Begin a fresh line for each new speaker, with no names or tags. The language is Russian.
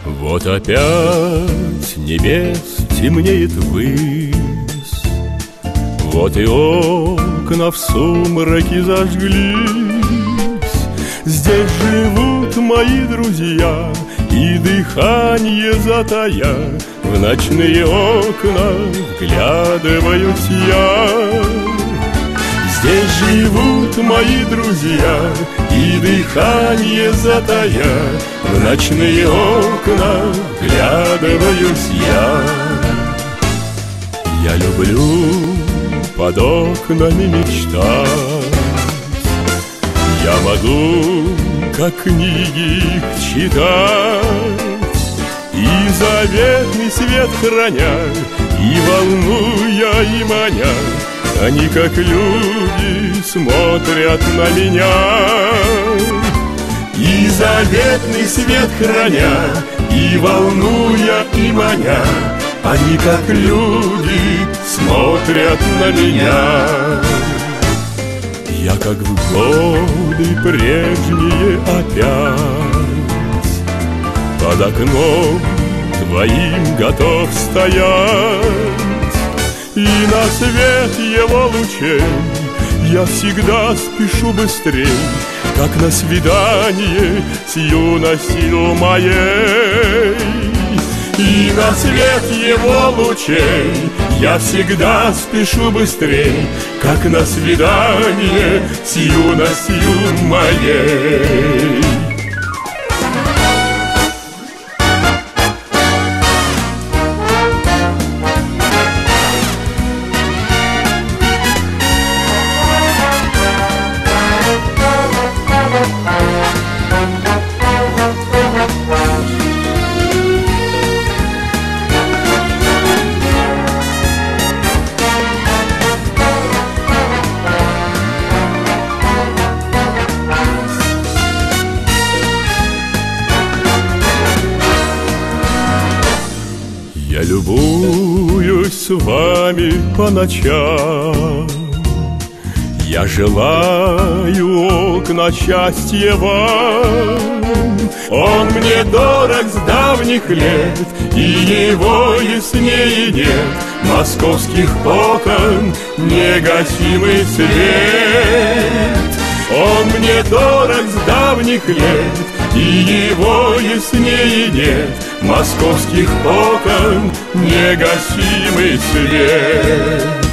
Вот опять небес темнеет ввысь, вот и окна в сумраке зажглись. Здесь живут мои друзья, и дыхание затая, в ночные окна вглядываюсь я. Здесь живут мои друзья, и дыхание затая, в ночные окна вглядываюсь я. Я люблю под окнами мечтать, я могу, как книги их читать, и заветный свет храня, и волнуя, и маня, они, как люди, смотрят на меня. И заветный свет храня, и волнуя, и маня, они, как люди, смотрят на меня. Я, как в годы прежние опять, под окном твоим готов стоять, и на свет его лучей я всегда спешу быстрей, как на свидание с юностью моей. И на свет его лучей я всегда спешу быстрей, как на свидание с юностью моей.
Я любуюсь с вами по ночам, я желаю окна счастья вам. Он мне дорог с давних лет, и его яснее нет московских окон негасимый свет. Он мне дорог с давних лет, и его яснее нет московских окон негасимый свет.